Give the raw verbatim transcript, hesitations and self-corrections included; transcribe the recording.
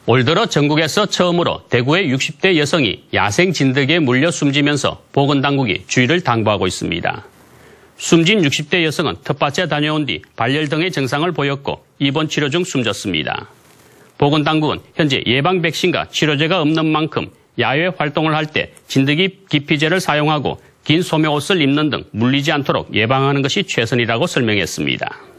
올 들어 전국에서 처음으로 대구의 육십 대 여성이 야생 진드기에 물려 숨지면서 보건당국이 주의를 당부하고 있습니다. 숨진 육십 대 여성은 텃밭에 다녀온 뒤 발열 등의 증상을 보였고 입원 치료 중 숨졌습니다. 보건당국은 현재 예방 백신과 치료제가 없는 만큼 야외 활동을 할 때 진드기 기피제를 사용하고 긴 소매옷을 입는 등 물리지 않도록 예방하는 것이 최선이라고 설명했습니다.